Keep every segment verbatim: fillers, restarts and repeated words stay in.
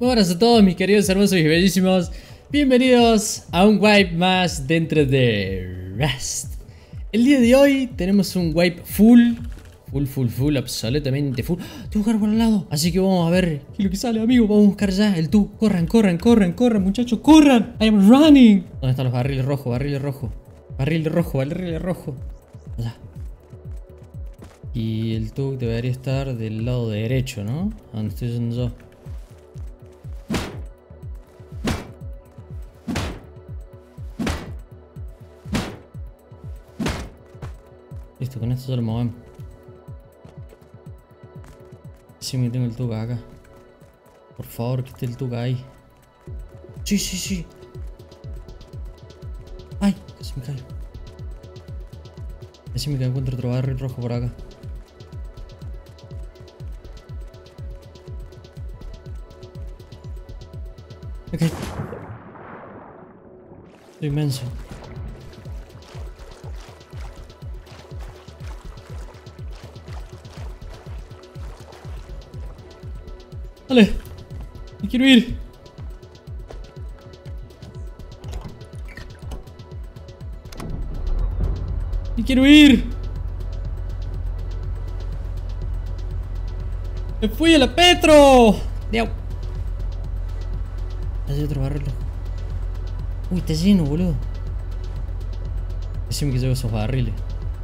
Buenas a todos mis queridos hermosos y bellísimos. Bienvenidos a un wipe más dentro de Rust. El día de hoy tenemos un wipe full. Full, full, full, absolutamente full. ¡Ah! Tengo que buscar por al lado. Así que vamos a ver qué es lo que sale, amigo. Vamos a buscar ya el tú. Corran, corran, corran, corran, muchachos, corran. I am running. ¿Dónde están los barriles rojos? Barriles rojos. Barril rojo, barril rojo. Allá. Y el tuk debería estar del lado derecho, ¿no? A donde estoy yendo yo. Listo, con esto ya lo movemos. Sí, me tengo el tuk acá. Por favor, que esté el tuk ahí. Sí, sí, sí. Ay, casi me caigo. Decime que encuentro otro barril rojo por acá. Ok. Estoy inmenso. Dale. Me quiero ir. Me quiero ir. Me fui a la Petro. Diau. Hay otro barril. Uy, está lleno, boludo. Decime que llevo esos barriles.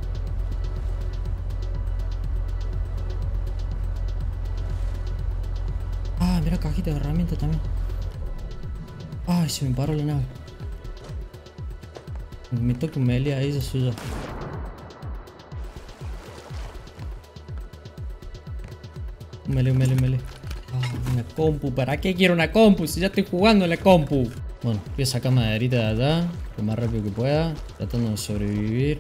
Ah, mira, cajita de herramientas también. Ay, se me paró la nave. Me toca un melee ahí, eso suyo. Un melee, un melee, un melee. Ah, una compu. ¿Para qué quiero una compu si ya estoy jugando en la compu? Bueno, voy a sacar maderita de allá lo más rápido que pueda, tratando de sobrevivir.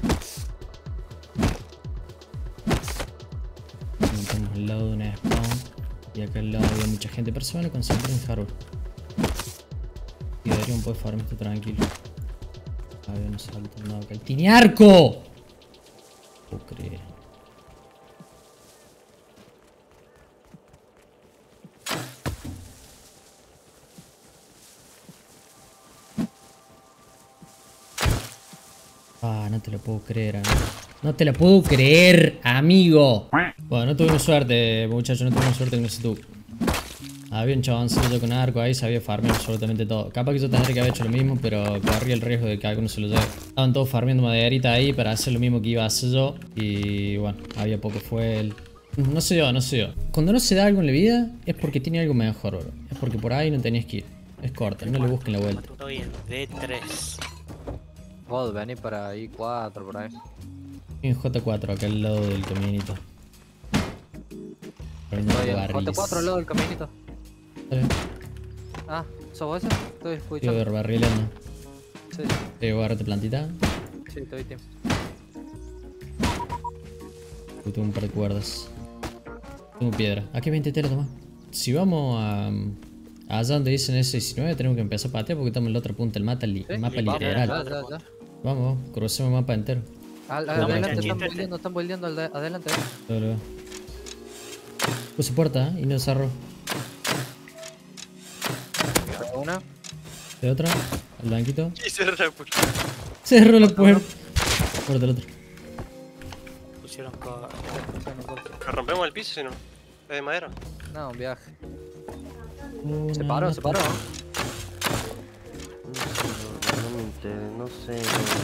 Estamos al lado de una spawn. Y acá al lado hay mucha gente. Pero se van a concentrar en hardware. Y deberían poder farmar esto tranquilo. A ver, no salta nada acá. ¡Tiene arco! No puedo creer. Ah, no te lo puedo creer, amigo. No te lo puedo creer, amigo. Bueno, no tuvimos suerte, muchachos. No tuvimos suerte con ese tubo. Había un chaboncito con arco ahí, sabía farmear absolutamente todo. Capaz que yo tendría que haber hecho lo mismo, pero corría el riesgo de que alguno se lo lleve. Estaban todos farmeando maderita ahí para hacer lo mismo que iba a hacer yo. Y bueno, había poco fuel. No sé yo, no sé yo. Cuando no se da algo en la vida, es porque tiene algo mejor, bro. Es porque por ahí no tenías que ir. Es corta, no le busquen la vuelta. Estoy en D tres. Vos venís para I cuatro por ahí. En J cuatro, acá al lado del caminito. Estoy en J cuatro al lado del caminito. Dale. Ah, ¿sos vos ese? Estoy Quiero escuchando. ver barrilando. Sí, Te voy a agarrarte plantita. sí, estoy team. Uy, tengo un par de cuerdas. Tengo piedra. Aquí veinte tela, toma. Si vamos a... allá donde dicen S diecinueve, tenemos que empezar a patear porque estamos en la otra punta del mapa, li ¿Sí? mapa Sí, vamos, literal. ya, ya, ya. Vamos, crucemos el mapa entero. Al, No, adelante, no, están no. buildeando, están buildeando al de- adelante. Dale, va. Puse puerta, ¿eh? Y no cerró. Una. De otra, al blanquito. Y cerró la puerta. Cerró la puerta. Puerta del otro. Pusieron co- ¿Lo rompemos el piso si no? ¿Es de madera? No, un viaje. Una Se paró, se paró. Realmente, no sé.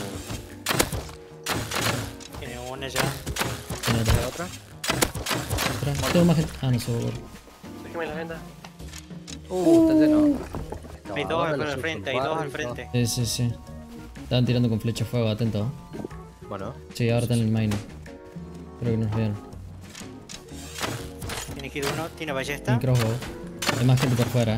Tiene una ya. Tiene ¿De otra. otra? Otra. Tengo más gente. Ah, no se borró. Déjame la venda. Uh, está lleno. Hay dos al al frente, hay dos al frente. Sí, sí, sí. Estaban tirando con flecha de fuego, atento. Bueno, Sí, ahora están en el mine. Creo que nos vieron. Tiene que ir uno, tiene ballesta. Tienen crossbow. Hay más gente por fuera, eh.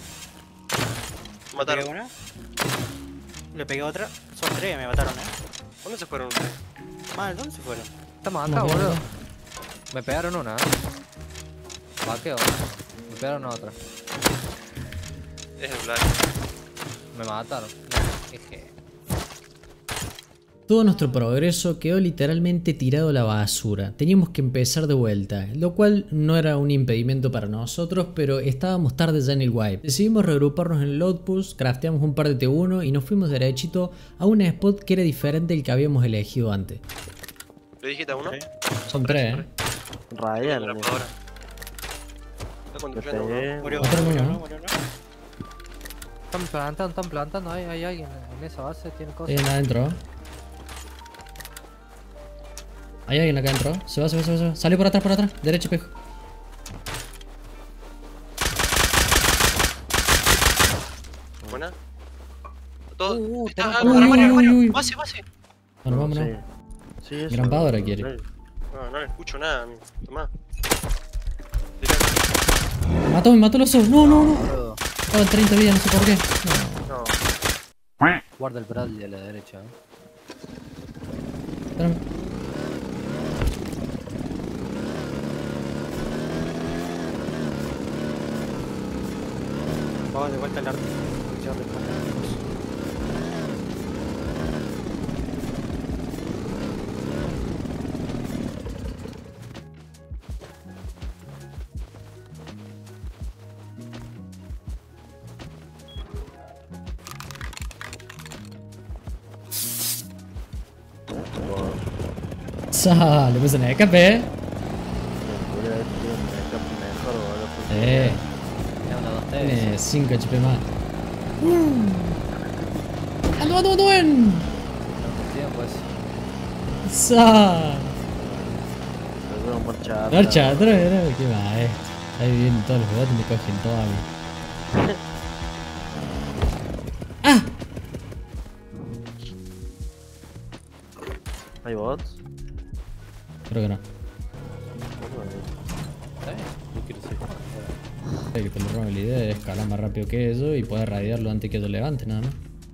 Le Mataron. pegué una. Le pegué otra. Son tres, me mataron, eh. ¿Dónde se fueron ustedes? Mal, ¿dónde se fueron? estamos acá, Nos vieron, boludo. ¿no? Me pegaron una, ¿eh? Vaqueo. Me pegaron otra. Es el black. Me mataron. Jeje. Todo nuestro progreso quedó literalmente tirado a la basura. Teníamos que empezar de vuelta, lo cual no era un impedimento para nosotros, pero estábamos tarde ya en el wipe. Decidimos reagruparnos en el outpost, crafteamos un par de T uno y nos fuimos derechito a un spot que era diferente del que habíamos elegido antes. ¿Le dijiste a uno? Son tres, eh. Radial, Una amigo. ahora. Está Le construyendo uno. pegué. Murió, Otro murió, uno, no, murió, no. Están plantando, están plantando. Hay, hay alguien en esa base, tiene Hay cosas. alguien adentro. Hay alguien acá adentro. Se va, se va, se va, se va. Sale por atrás, por atrás. Derecho, pejo. Buena. Todo. Uh, uh, Está, tenés- ah, Uy, armario, uy, armario. uy, uy. Base, base. Bueno, vámonos. Sí. Sí, eso. Grampadora quiere. No, no le escucho nada, amigo. Tomá. Mató, me mató el oso. No, no, no. Boludo. Estaba en treinta vidas, no sé por qué. No. No. Guarda el Bradley a la derecha. eh. Espérame. Vamos de vuelta al arte. Sa, le puse en el escape. Eh, Tiene una dos T. tiene cinco H P más. ¡Ando, ando, ando! ¡Buen! Tiempo es. Sa. Marcha. Marcha atrás, ¿no? Qué va, eh. Ahí vienen todos los bots y me cogen todo a mí. ¡Ah! ¿Hay bots? Creo que no. ¿Eh? Yo quiero ser. Hay que te lo roben la idea de escalar más rápido que eso y poder radiarlo antes que yo levante, nada más.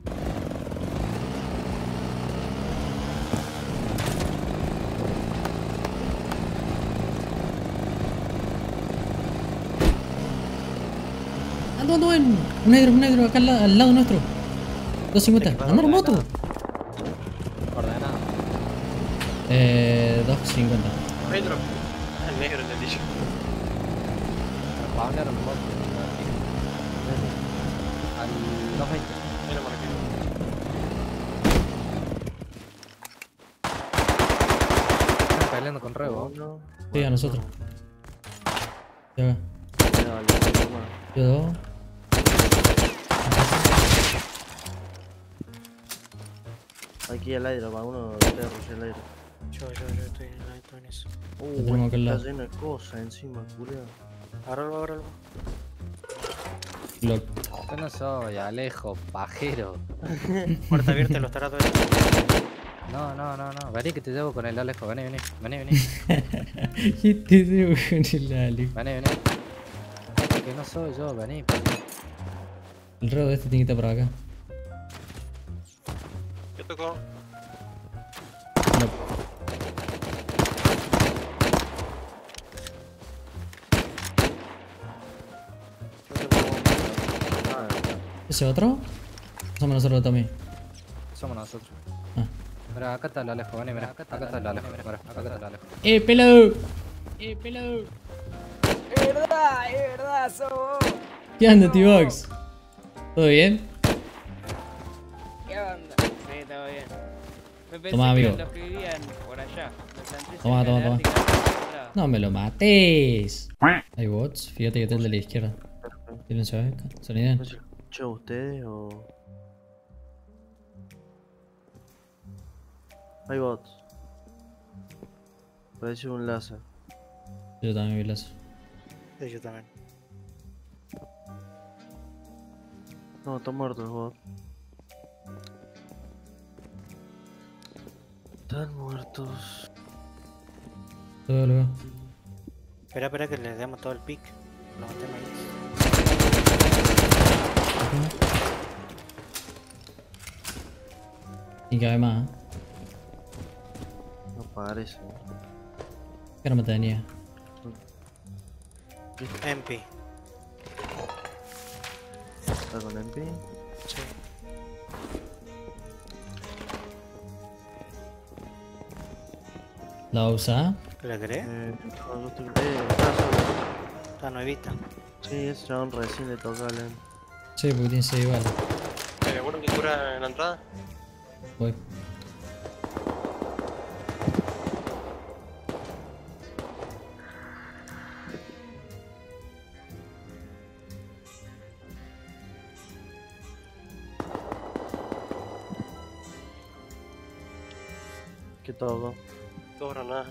Ando, ando, en. Un negro, un negro, acá al, la- al lado nuestro. doscientos cincuenta. Anda en moto. Ordenado. Eh, doscientos cincuenta. Pedro. El negro entendí yo. Spawnaron un bot. Al doscientos veinte. Ahí lo marqué. Están peleando con Revo. Uno. Sí, a nosotros. Ya va. Dale, toma. Yo dos. Aquí el aire, va uno de perros el aire. Yo, yo, yo estoy en, estoy en eso. Uh, tenemos acá al está lado. lleno de cosas encima, culiao. Agárralo, agárralo. Glock. Yo no soy Alejo, pajero. Puerta abierta, los tarados. No, no, no, no. Vení que te llevo con el Alejo. Vení, vení. Vení, vení. ¿Qué te debo con el Alex? Vení, vení. Que no soy yo, vení. El reo de este tiene que estar por acá. ¿Qué tocó? No. Yo tengo nada. ¿Ese otro? Somos nosotros también. Somos nosotros. Ah. Mira, acá está el Alejo, vení, mira. Acá está el Alejo, mira. Acá está el Alejo. ¡Eh, pelado! ¡Eh, pelado! Es verdad, es verdad, somos. ¿Qué onda, T-Box? ¿Todo bien? ¿Qué onda? Sí, todo bien. Me pensé Tomá, que amigo. los que vivían por allá. Me planté Toma, cerca toma, de la toma. Ártica. No me lo mates. Hay bots, fíjate que está el de la izquierda. ¿Tienen su beca? ¿Sonido? No sé si lo escuchó ustedes o. Hay bots. Parece un láser. Yo también vi las. Sí, yo también. No, están muertos los bots. Están muertos. Todo lo veo. Espera, espera que les demos todo el pick. Lo matemos ahí. Y cabe más, ¿eh? No parece. ¿Qué arma tenía? M P. Está con M P. Sí. ¿La usa? ¿Qué le crees? Eh, no, no estoy... Eh, está solo. Está nuevita. Sí, ese chabón recién le tocó al... Sí, porque tiene seis balas. ¿Hay alguno que cura en la entrada? Voy. ¿Qué tocó? Dos granadas.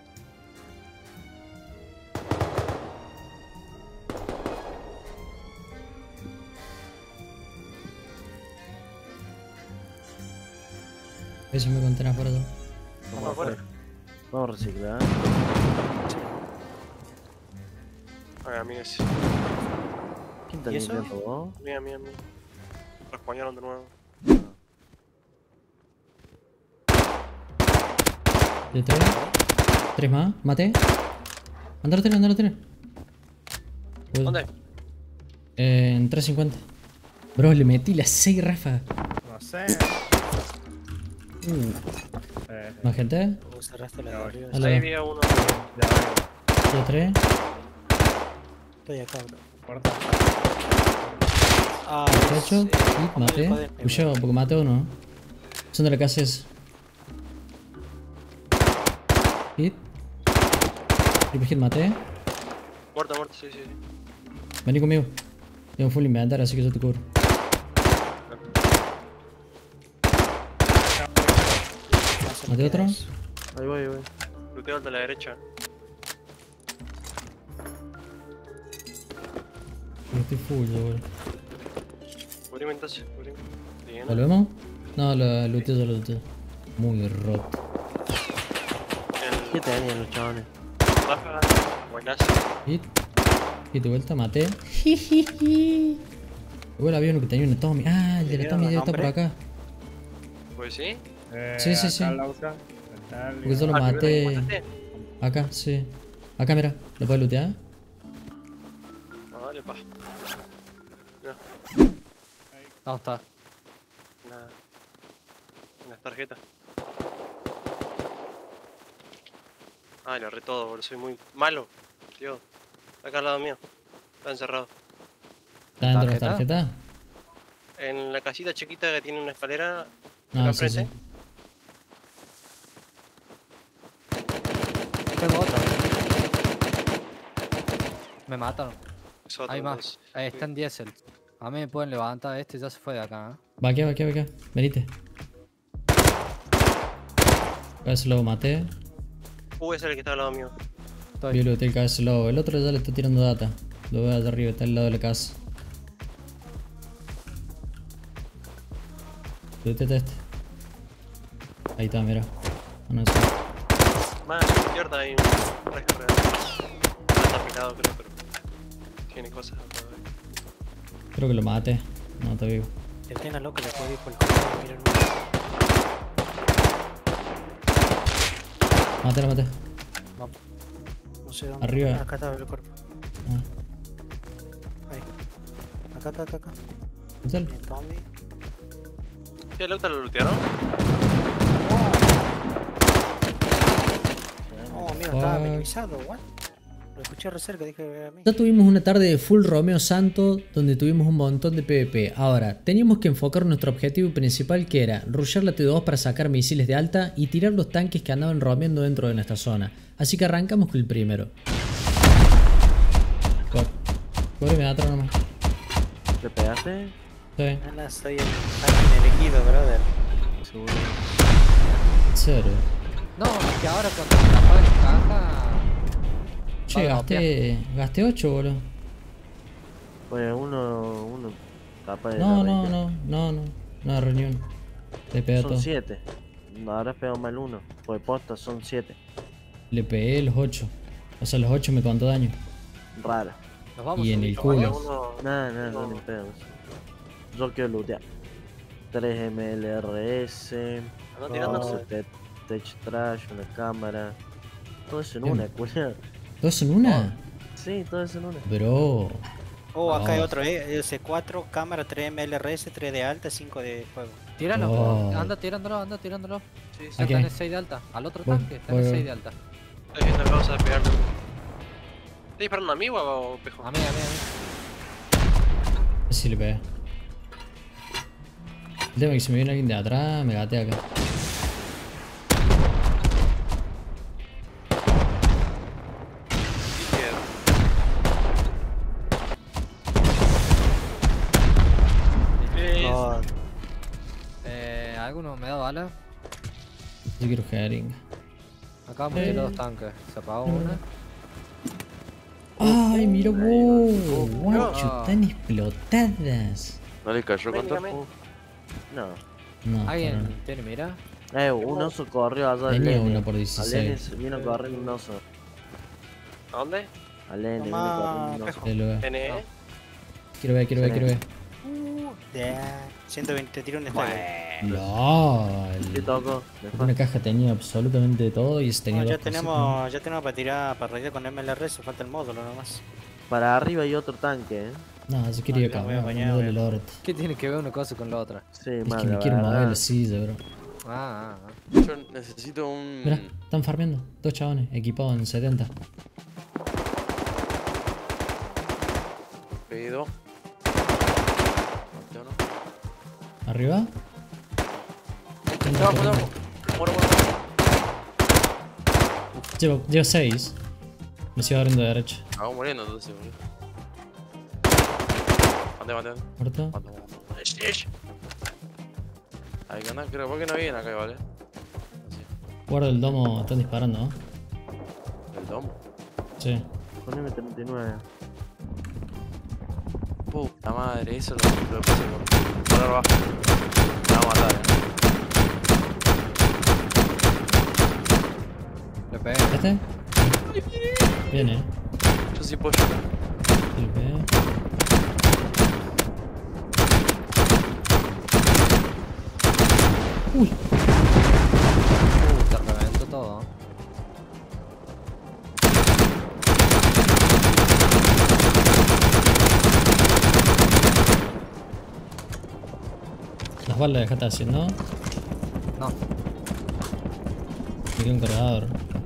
Eso me contenés por eso. Vamos afuera. Vamos a reciclar. Ay, amigos. ¿Quién está ¿Y eso? limpiando vos? Mía, mía, mía. Respañaron de nuevo. De tres. Tres más. Mate. Andalo tres, andalo tres. ¿Dónde? Eh, en trescientos cincuenta. Bro, le metí las seis ráfagas. No sé. Uh. Eh, ¿Más gente? ¿Cómo cerraste la de arriba? Hola. Ahí había uno. ya veo. De tres. Estoy acá, bro. Puerta. Ah, Hecho. es, eh, Y ponme el mate. código primero. Huyó, porque mate uno. Son de la casa es. Hit. Triple hit, mate. Muerto, muerto, sí, sí. sí. Vení conmigo. Tengo full inventario, así que yo te cubro. No sé ¿Mate qué otro? es. Ahí voy, ahí voy. Luteo al de la derecha. Yo estoy full, yo, boludo. Cubrime entonces, cubrime. Bien. ¿Volvemos? No, lo luteo, yo lo luteo. Muy roto. El ¿Qué tenían los chavales? ráfaga. Buenazo. Hit. Hit de vuelta, maté. Igual había uno que tenía una Tommy. Ah, el de la ¿Tenía Tommy un ya está por nombre? acá. Pues sí. Eh, Sí, sí, acá sí. la usa. Está Porque yo lo Ah, primero que maté. mataste. Acá, sí. Acá, mira. ¿Lo puedes lootear? No, dale, pa. No, ¿Dónde está? nada. Unas tarjetas. Ay, lo agarré todo, boludo. Soy muy malo. Tío. Acá al lado mío. Está encerrado. ¿Está dentro de la ¿Tarjeta? tarjeta? En la casita chiquita que tiene una escalera. No, acá sí, sí. enfrente. Tengo otra. Me mataron. Es otro, Hay más. entonces. Ahí está en diésel. A mí me pueden levantar. Este ya se fue de acá, ¿eh? Va aquí, va aquí, va aquí. Venite. A ese lobo maté. Uh, ese es el que está al lado mío. Estoy. Yo looteé el cabeza lobo. El otro ya le está tirando data. Lo veo allá arriba, está al lado de la casa. Looteate este. Ahí está, mira. Ah, no, sí. Más a la izquierda hay un recargador. No está pegado, creo, pero tiene cosas todavía. Creo que lo maté. No, está vivo. El Tena loco le puede ir por el costado, mira el número. Maté, lo maté. No sé dónde. Arriba. Acá está el cuerpo. Ah, Ahí. Acá, acá, acá, acá. lútealo. Bien, Tommy. ¿Qué el auto lo lootearon? Oh, amigo, estaba Fuck. minimizado, what? Lo escuché re cerca, dije que era a mí. Ya tuvimos una tarde de full Romeo Santo donde tuvimos un montón de PvP. Ahora, teníamos que enfocar nuestro objetivo principal, que era rushear la T dos para sacar misiles de alta y tirar los tanques que andaban romeando dentro de nuestra zona. Así que arrancamos con el primero. Pobre, me da otro nomás. ¿Le pegaste? Sí, Ana, soy el alguien elegido, brother. Seguro. cero. No, es que ahora cuando me la paga en caja. Che, Va a gasté, gasté ocho, boludo. Pues uno, uno capaz de... No, la no, veinte. no, no, no. No, reunión. Le pegué a Son todo. siete. No, ahora has pegado mal uno. Pues posta son siete. Le pegué los ocho. O sea, los ocho me contó daño. Raro. Nos vamos Y a en subir. el culo. Uno, Nada, nada, no, No. ni pedo. Yo quiero lootear. tres M L R S. anda tirando. no sé, No. te- Tech Trash, una cámara. Todo eso en Bien. una, culiao. ¿Dos en una? Sí, todo eso en una. Bro. Oh, acá hay No. otro, eh. C cuatro, cámara, tres M L R S, tres de alta, cinco de fuego. Tíralo, Oh. anda tirándolo, anda tirándolo. Sí, sí. Ya ¿A qué? tenés seis de alta. Al otro Voy, tanque, voy, tenés voy. seis de alta. Estoy viendo que vamos a pegarle. ¿Estás disparando a mí o a Pejo? A mí, a mí, a mí. Si le pegué. El tema es que si me viene alguien de atrás, me gatea acá. Izquierda. Eh, No, Eh, ¿alguno me da bala? Yo quiero jeringa. Acá me tiró dos tanques. Se apagó una. Ay, mira vos, guacho, Ah. están explotadas. ¿No le cayó Venga, contra? ven. No. No, ¿Alguien pero no. tiene mira? Eh, un oso corrió allá al Tenía Lenin. uno por Al dieciséis. Lenin vino corriendo un oso. ¿A dónde? Al Lenin vino Tomá, corriendo un oso. Pejo. Ahí lo veo. N E. Quiero ver, quiero ver, Sí. quiero ver. Ya, ciento veinte tiro un strike. ¿Qué LOL. tocó? Después. Una caja tenía absolutamente de todo y tenía No, ya dos cositas. tenemos, ya tenemos para tirar para raidar con M L R, se falta el módulo nomás. Para arriba hay otro tanque, eh. No, yo quería No, acá, voy a no, no bañar, me duele el voy a- orto. ¿Qué tiene que ver una cosa con la otra? Sí, Es madre, que me la quiero mover verdad. la silla, bro. Ah, ah, ah. Yo necesito un. Mirá, están farmeando. Dos chabones, equipados en setenta. Pedido. Yo no. ¿Arriba? Abajo, abajo. Muero, muero. Llevo, llevo seis. Me sigo abriendo de derecha. Acabo muriendo entonces, boludo. Mate, mate, mate. ¿Muerto? Mate, mate. Ish, ish. Ahí que anda, creo. ¿Por qué no vienen acá, vale? Así. Guarda el domo, están disparando, ¿no? El domo. Sí. Con M treinta y nueve. Puta madre, eso es lo que lo puse con. Por abajo. Me va a matar, eh. Le pegué. ¿Este? Viene, eh. Yo sí puedo. Sí, le pegué. Uy, Uh, te reventó todo. las balas dejaste haciendo. No. Me queda un cargador.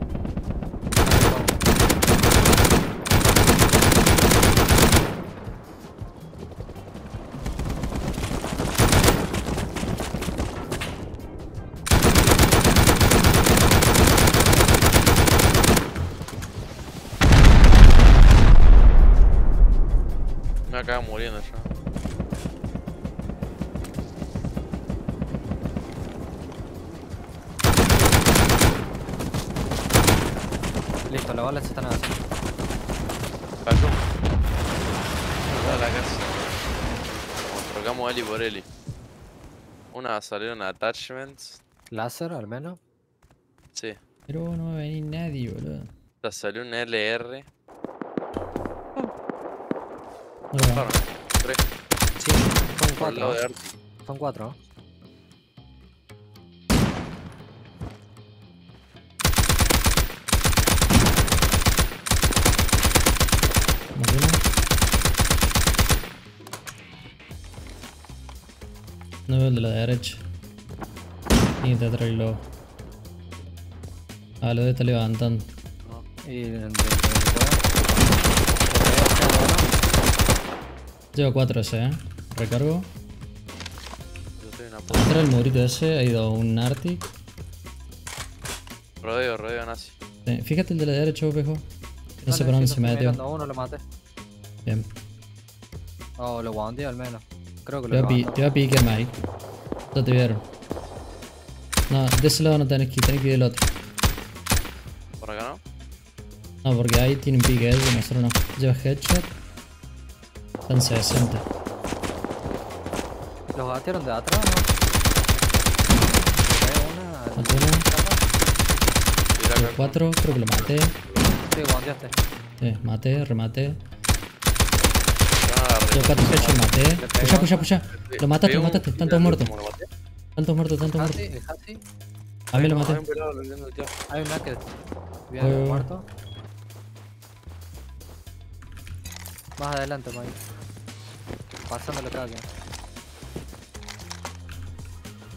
Me acabo muriendo ya. Listo, las balas se están haciendo. Cayó. A la casa. Trocamos Eli por Eli. Una salieron attachments. Láser, al menos. Sí. Pero no va a venir nadie, boludo. La salió un L R. No lo Claro, veo. tres. Sí, son Por el lado cuatro. de Arti. Son cuatro. ¿Más uno? No veo el de la derecha. Y te atrás el lobo. Ah, lo de está levantando. Y el de Llevo cuatro ese, eh. Recargo. Yo estoy en una puta. Atrás del murito ese ha ido un Arctic. Rodeo, rodeo nazi. Eh, fíjate el de la derecha, Pejo. No sé por dónde se metió. Cuando uno lo maté. Bien. Oh, lo guanté al menos. Creo que Te lo voy a, pi levantó. te voy a piquear, Mike. Ya te vieron. No, de ese lado no tenés que ir, tenés que ir del otro. Por acá no. No, porque ahí tienen pique ellos y nosotros no. Lleva headshot. Están sesenta. ¿Los batearon de atrás o no? Pegué una. Maté uno. Tira Llevo acá. cuatro, creo que lo maté. Sí, guanteaste. Sí, maté, rematé. Yo no agarré. Llevo cuatro headshot, maté. pegó. Puya, puya, puya. Lo mataste, Pegué lo un- mataste. Están mira, todos el muertos. último lo maté. Están todos muertos, están todos Hasi, muertos. el Hasi. A mí lo No, maté. hay un pelado, lo entiendo, tío. Hay un naked. Bien, Voy, voy, voy. muerto. Más adelante, Mike. Pásame la calle.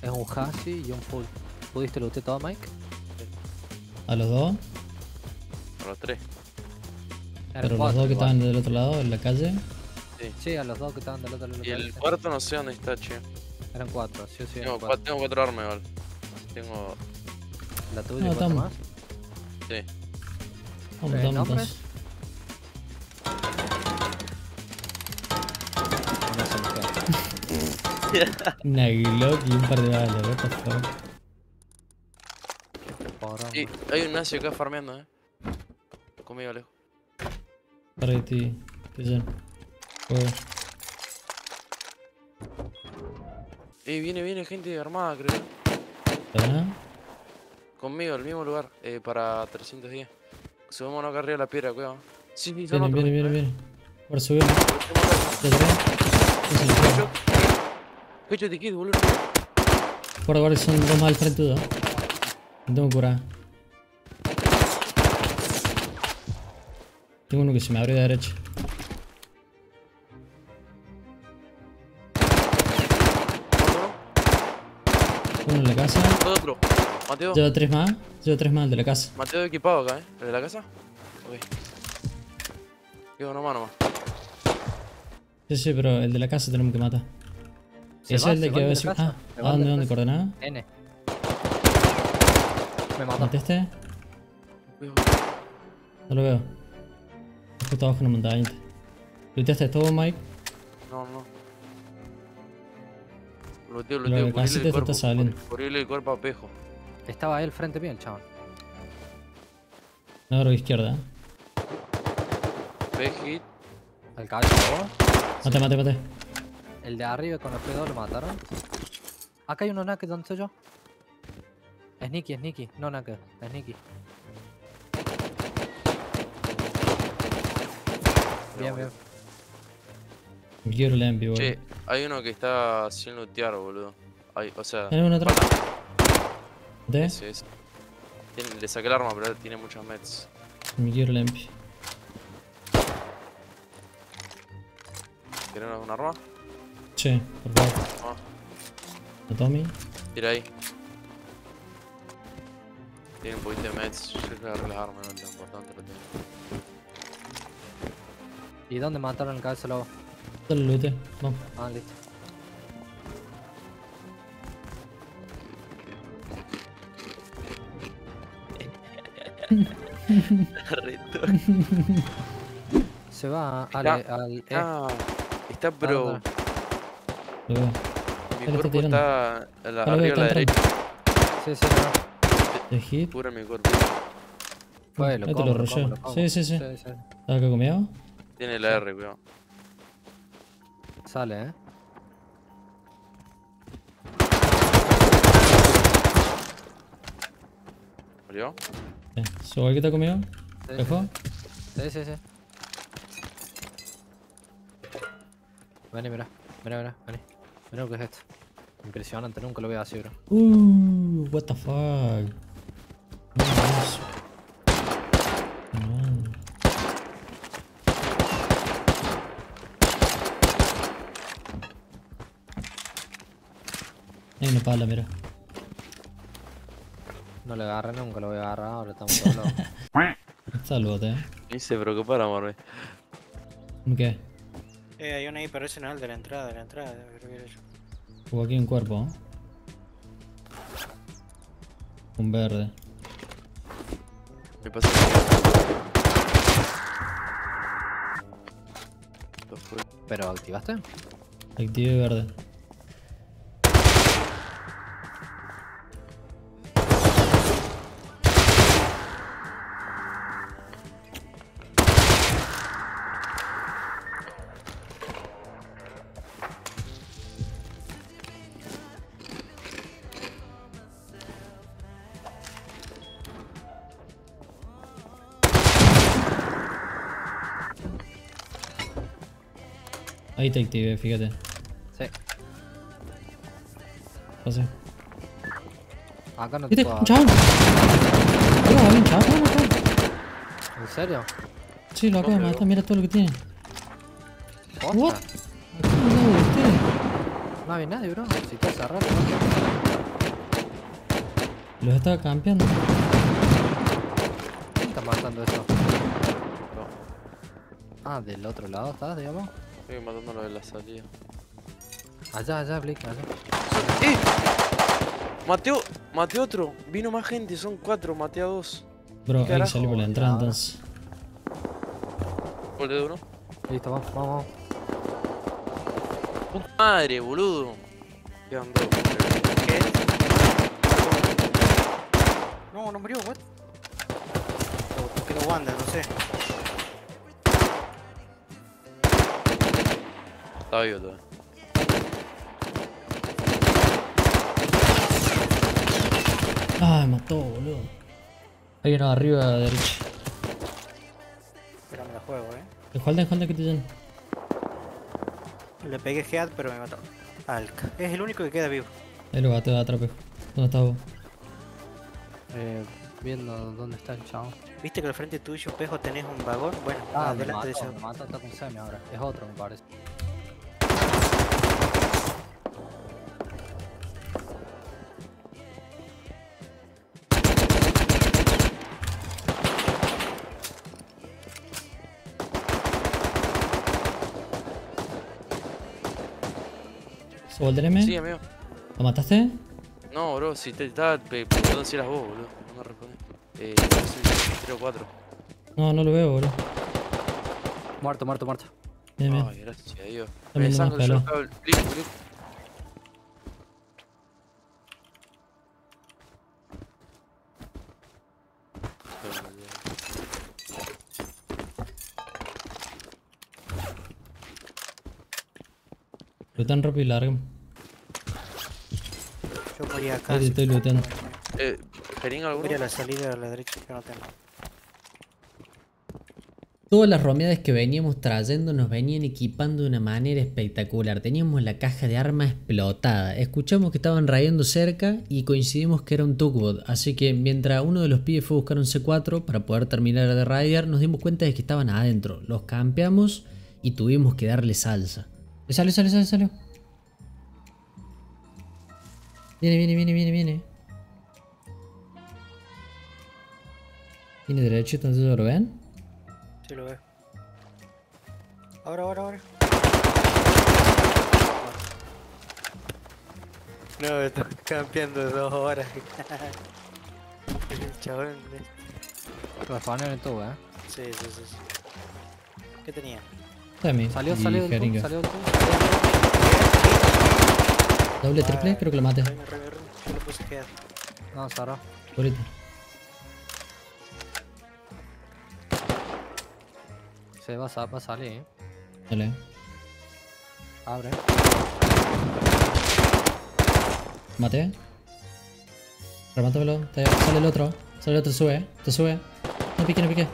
Es un Hasi y un full. ¿Pudiste lootear todo, Mike? A los dos. A los tres. Eran Pero los cuatro dos que igual. estaban del otro lado, en la calle. Sí, a los dos que estaban del otro lado. Y el cuarto no sé dónde está, che. Eran cuatro, sí o sí. Tengo Eran cuatro, cuatro. tengo cuatro armas igual. Tengo. La tuya No, y cuatro estamos. más. Sí. Vamos, Eh, vamos ¿nombres? entonces. No sé ni qué. Una Glock y un par de balas, what the fuck. Porón. Y hay un nazi acá farmeando, eh. Conmigo, lejos. Para ti, te lleno. Juego. Y viene, viene gente armada, creo. ¿Está nada? Conmigo, el mismo lugar. Eh, para trescientos diez. Subámonos acá arriba de la piedra, cuidado. Sí, sí, son Viene, otros. viene, viene, viene. Ahora subimos. Tengo ¿Te atrás? Sí, sí, sí. acá. Pecho de kid, boludo. Guarda, guarda, son dos más al frente tuyo. No tengo cura. Tengo uno que se me abrió de derecha. Uno en la casa. Todo otro. Mateo. Lleva tres más. Lleva tres más el de la casa. Mateo equipado acá, eh. ¿El de la casa? Ok. Quedo nomás nomás. Sí, sí, pero el de la casa tenemos que matar. Se Ese va, es el de se que va va a de decir. la casa, Ah, se ¿a va de dónde, la dónde? casa. ¿Coordenada? N. Me mató. ¿Mataste? Cuidado. No lo veo. Es justo abajo en la montaña. ¿Looteaste todo, Mike? No, no. Luteo, Lo luteo, que casi cubrirle te el cuerpo. está saliendo. Cubrirle el cuerpo a Pejo. Estaba ahí al frente mío el chaval. No, creo que izquierda. ¿eh? Pejit. El caballo vos. Mate, mate, mate. El de arriba con el P dos lo mataron. Acá hay uno naked, ¿dónde estoy yo? Es Nicky, es Nicky. No naked, es Nicky. Bien, bien. Quiero la envy, boludo. Che, hay uno que está sin lootear, boludo. Hay, o sea. ¿Tenés uno atrás? ¿De? Ese, ese. Tiene- le saqué el arma, pero tiene muchos meds. Me quiero la envy. ¿Querés un arma? Che, por favor. Ah, ¿A Tommy? tira ahí. Tiene un poquito de meds. Yo creo que agarré las armas, no es lo importante lo tengo. ¿Y dónde mataron el cabeza lobo? Dale loote. Vamos. Ah, listo. Se va al, Está- al E. Ah, está pero. ¿dónde? Lo veo. Mi Ahí lo está cuerpo tirando. está a la- Ahí lo veo, arriba a está la entrando. derecha. Sí, sí, no. De hit. Cubra mi cuerpo. Fue, lo Ahí te como, lo lo rusheo. como, lo como. Sí, sí, sí. Sí, sí. ¿Estás acá conmigo? Tiene la R, cuidado. Sale, eh. ¿Murió? Sí. ¿Subo el que está conmigo? Sí, ¿Dejo? Sí, sí, sí. Vení, mira. Mira, mira, vení. Mira lo que es esto. Impresionante, nunca lo veo así, bro. Uh, what the fuck. No, eso. No. Hay una pala, mira. No le agarré, nunca lo voy a agarrar, ahora estamos todos locos. Está el bote, eh. Ni se preocupa, amor. ¿Qué? Eh, hay uno ahí, pero ese no es el de la entrada, de la entrada, creo que era yo. Hubo aquí un cuerpo, ¿eh? Un verde. Me pasa. Esto fue. ¿Pero activaste? Active verde. Ahí te activé, fíjate. Sí. Pasé. Acá no te ¿Viste? puedo ¡Un agarrar. chavo! Digo, hay un chavo acá. ¿En serio? Sí, lo acaba de matar, mira todo lo que tiene. ¿Posta? What? Acá al lado de usted. No había nadie, bro. Si te cerraste, ¿no? Los estaba campeando. ¿Quién está matando eso? Ah, del otro lado estás, digamos. Estoy matándolo de la salida. Allá, allá, Blick, allá. ¡Eh! Maté, o- maté otro. Vino más gente, son cuatro, maté a dos. Bro, hay que Carajo, salir por la entrada ahora. entonces. Gol de uno. Listo, vamos, vamos. Puta madre, boludo. Quedan dos. ¿Qué? No, no murió, what? O o quedó Wanda, no sé. Está vivo todavía. Ay, mató, boludo. Hay uno arriba a la derecha. Pero me la juego, eh. Holden, Holden, que te llenan. Le pegué head, pero me mató. Alca. Es el único que queda vivo. Ahí lo gato de atrás, pejo. ¿Dónde estás vos? Eh, viendo dónde está el chavo. ¿Viste que al frente tuyo, Pejo, tenés un vagón? Bueno, Ah, me adelante de mató, ese. me mató, está con semi ahora. Es otro, me parece. ¿Suboldeneme? Sí, amigo. ¿Lo mataste? No, bro, si te estaba pe- preguntando si eras vos, boludo. No me respondes. Eh, yo soy tres o cuatro. No, no lo veo, boludo. Muerto, muerto, muerto. Bien, bien. Ay, gracias a Dios. Está Me viendo más desangro yo, pelo. cabrón. Blip, blip. Lutan rápido y largo. Yo morí acá. Ahí te así estoy que- looteando. Eh, ¿jeringa alguno? Morí a la salida a la derecha, que no tengo. Todas las romeadas que veníamos trayendo nos venían equipando de una manera espectacular. Teníamos la caja de armas explotada. Escuchamos que estaban rayando cerca y coincidimos que era un Tugboat. Así que mientras uno de los pibes fue a buscar un C cuatro para poder terminar de rayar, nos dimos cuenta de que estaban adentro. Los campeamos y tuvimos que darle salsa. Le salió, salió, salió, salió. Viene, viene, viene, viene, viene. Viene derechito, entonces lo ven. Sí lo veo. Ahora, ahora, ahora. No, me estoy campeando dos horas. El chabón. Lo spawnearon en tubo, eh. Sí, sí, sí, sí. ¿Qué tenía? Semi Salió, y salió del tubo, jeringa. salió del tubo. Doble, triple, creo que lo maté. Reina, reina, reina. Yo le puse head. No, cerró. Ahorita. Se va, a- va a salir, eh. Dale. Abre. Maté. Remátamelo. Te- Sale el otro. Sale el otro, sube. Te sube. No pique, no pique.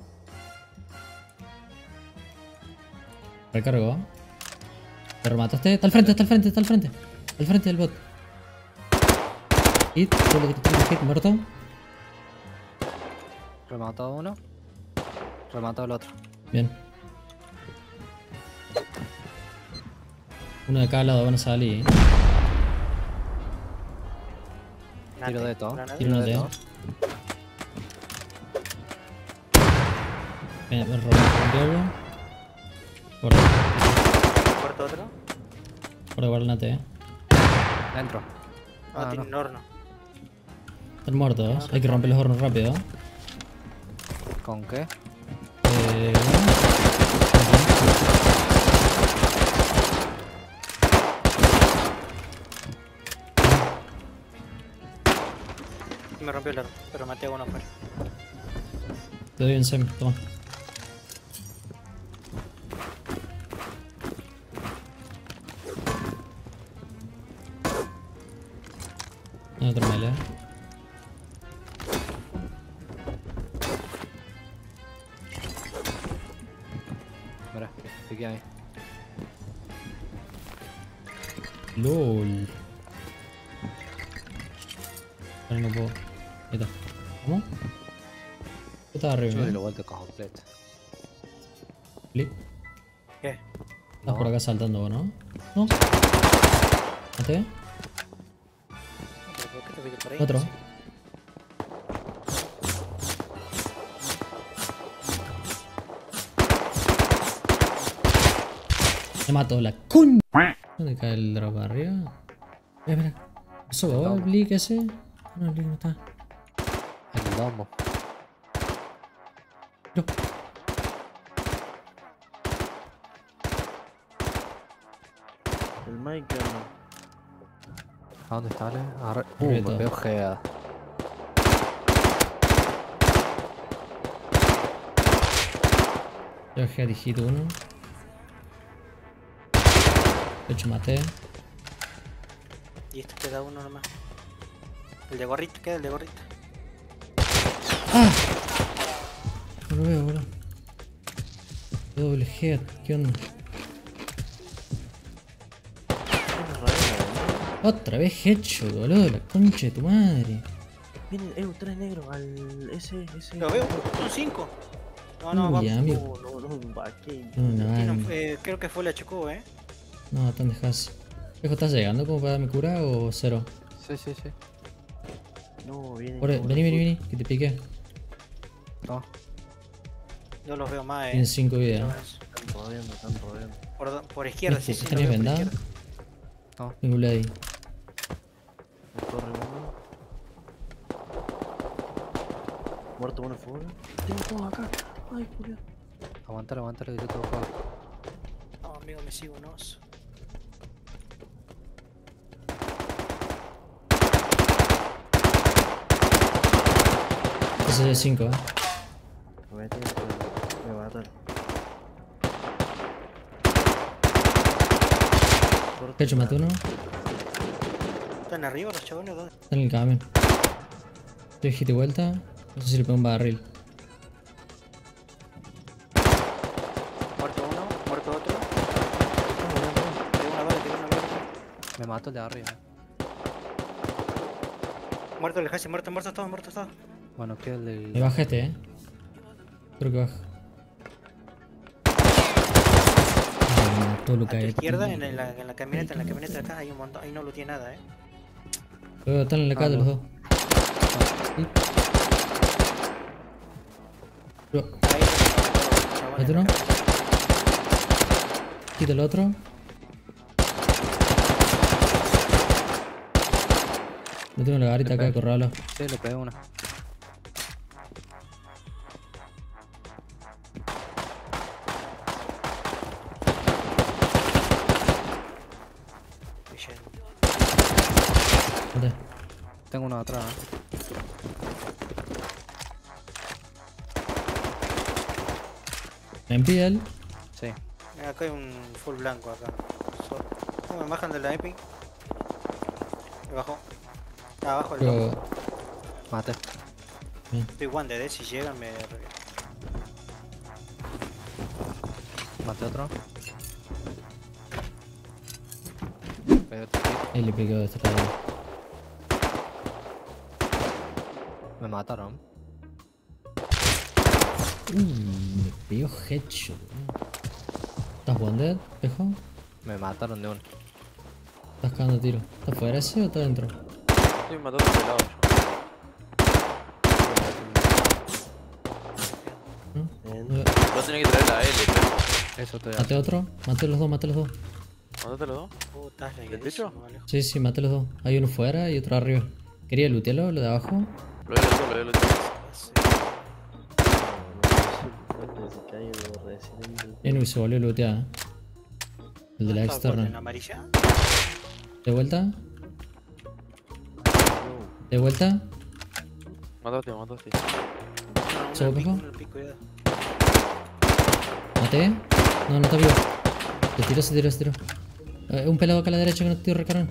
Recargo. ¿Te remataste? Está al frente, está al frente, está al frente. Al frente del bot. Hit, doble hit, hit, muerto. Remató uno. Remató el otro. Bien. Uno de cada lado van a salir. ¿eh? Tiro de todo. Granada. Tiro Tiro uno de de- todo. Ven, ven, rompe algo. Guarda, ¿Cuarto otro? guarda, guarda el nate, eh. Dentro. Ah, Ah, tiene no. un horno. Están muertos. Hay que romper los hornos rápido. ¿Con qué? Eh, Me rompió el horno, pero maté a uno afuera. te doy un semi, toma. No, otro melee. Mira, pique ahí. LOL. Ahora no puedo. Ahí está. ¿Cómo? Yo estaba arriba, Yo doy la ¿no? vuelta completo. Flip. ¿Qué? Estás por acá saltando vos, ¿no? No. ¿Mate? ¿Pero por qué te fuiste por ahí? Otro. Sí. Me mató la con. ¿Dónde cae el drop arriba? Mira, mira. ¿Eso va el Blick ese? No, el Blick no está. El domo. No. El Michael. ¿A dónde está, Ale? Arre- Uh, Arriba me todo. pegó Gea. Yo dejé a digito uno. De hecho maté. Y esto queda uno nomás. El de gorrito, queda el de gorrito. ¡Ah! No lo veo, boludo. Doble head, ¿qué onda? Otra vez headshot, boludo, la concha de tu madre. Viene, eh, tres negros al ese, ese. Lo veo, son cinco. No, no, Uy, vamos. amigo. No, no, no, va aquí. No, no, Tiene no. un- eh, creo que fue la Chocó, eh. No, ¿dónde dejas? Viejo, ¿estás llegando como para darme cura o cero? Sí, sí, sí. No, viene. Por- no, vení, no, vení, vení, que te pique. Toma. Yo los veo más, eh. Tienes cinco vidas. Están rodeando, están rodeando. Por, do- por izquierda, sí, sí. lo ¿Tenés veo por vendada? izquierda. Tengo un lady. Me corre uno. Muerto uno fuera. Tengo todos acá. Ay, Julio. Aguantalo, aguantalo, que yo tengo juego. No, amigo, me sigo unos. Ese es el cinco, eh. Me voy a tirar, me va a matar. Hecho, maté uno. ¿Están arriba los chabones? ¿Dónde? Está en el camión. Estoy hit y vuelta. No sé si le pego un barril. Muerto uno, muerto otro. Tengo una bala, tengo una bala. Me mato el de arriba. Muerto el Hasi, muerto, muerto todos, muertos todos. Bueno, queda el del... Me baja este, eh. Creo que baja. Ah, me mató A Luca. tu eh. izquierda, en la, en la camioneta, en la camioneta de acá hay un montón. Ahí no lo tiene nada, eh. Luego están en la Ah, calle no. los dos. Sí. Luego, Ahí los chabones ¿Mete de uno? acá. quita el otro. No tengo la garita acá de corralo. Sí, le pegué una. Bien. Mate. Tengo uno atrás, eh. Me impide él. Sí. Mira, acá hay un full blanco acá. Solo. No, me bajan de la Epic. Me bajó. Ah, abajo el loco. Pero. Mate. Estoy Wander, eh. Si llegan me reviento. Mate otro. Pegué otro hit. Ahí le pegó de este lado. Me mataron. Uh, me pegó headshot. ¿Estás wounded, espejo? Me mataron de uno. ¿Estás cagando tiro? ¿Estás fuera ese o estás dentro? Estoy matando de lado yo. ¿No? Bien. No, Vos tenés que traer la L, pero. Eso te Mate otro. Mate los dos, mate los dos. Mátate los dos. Puta, es ¿Del techo? leguísimo, vale. Sí, sí, mate los dos. Hay uno fuera y otro arriba. ¿Quería lootearlo, lo de abajo? Lo veo todo, lo veo todo. Se cae de Resident Evil. Eh, no, se volvió a lootear. eh. El de la ¿Estaba por en externa. amarilla? ¿De vuelta? No. ¿De vuelta? Mataste, mataste. No, uno ¿Se en lo el pico, pegó? uno en el pico, cuidado. ¿Maté? No, no está vivo. Se tiró, se tiró, se tiró. Eh, un pelado acá a la derecha que no te dio recargón.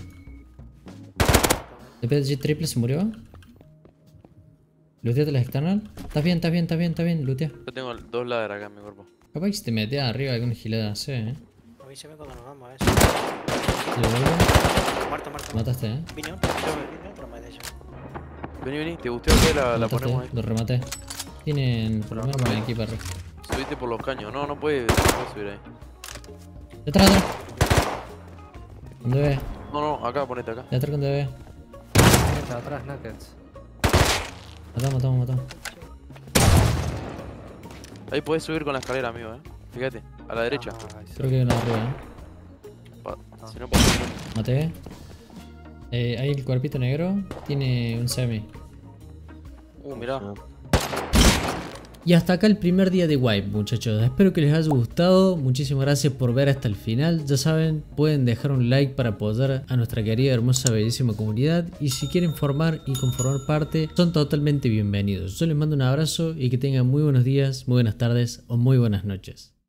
De P G triple se murió. Looteate las external. Estás bien, estás bien, estás bien, estás bien. Lootea. Yo tengo dos ladras acá en mi cuerpo. Capaz que si te metías arriba alguna gilada, sí, eh. Avísame cuando nos vamos a Te eso. devuelvo. Muerto, muerto. Mataste, eh. Vino, vino, pero me de ellos. Vení, vení, te gustó que la, la Mataste, ponemos ahí. lo rematé. Tienen por lo menos un equipo arriba. Subiste por los caños. No, no puedes, no puedes subir ahí. Detrás, detrás. Con D B. No, no, acá, ponete acá. Detrás con D B. Está atrás, Nuggets. Matamos, matamos, matamos. Ahí podés subir con la escalera, amigo, eh. Fíjate, a la derecha. Ay, sí. Creo que hay uno arriba, eh. Si no, pues, Maté. Eh, ahí el cuerpito negro tiene un semi. Uh, mirá. Y hasta acá el primer día de Wipe, muchachos. Espero que les haya gustado. Muchísimas gracias por ver hasta el final. Ya saben, pueden dejar un like para apoyar a nuestra querida, hermosa, bellísima comunidad. Y si quieren formar y conformar parte, son totalmente bienvenidos. Yo les mando un abrazo y que tengan muy buenos días, muy buenas tardes o muy buenas noches.